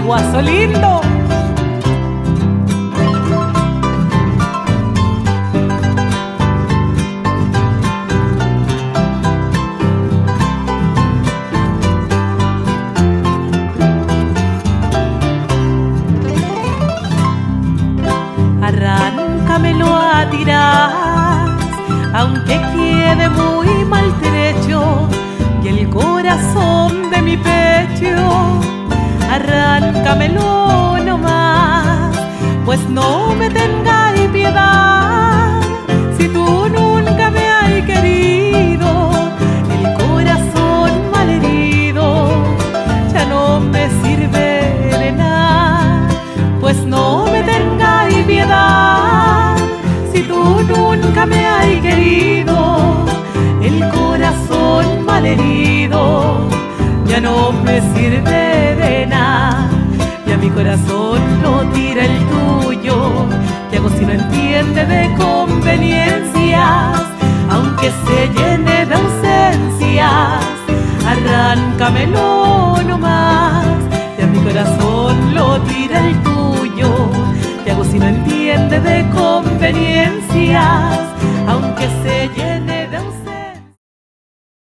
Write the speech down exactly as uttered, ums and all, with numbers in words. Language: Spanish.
guaso lindo. Arráncamelo a tirar, aunque quede muy maltrecho y el corazón de mi pecho. Arráncamelo nomás, pues no me tengáis piedad. Si tú nunca me has querido, el corazón malherido ya no me sirve de nada. Pues no me tengáis piedad, si tú nunca me has querido, el corazón malherido ya no me sirve de nada. Y a mi corazón lo tira el tuyo, ¿qué hago si no entiende de conveniencias? Aunque se llene de ausencias, arráncamelo nomás. Y a mi corazón lo tira el tuyo, ¿qué hago si no entiende de conveniencias? Aunque se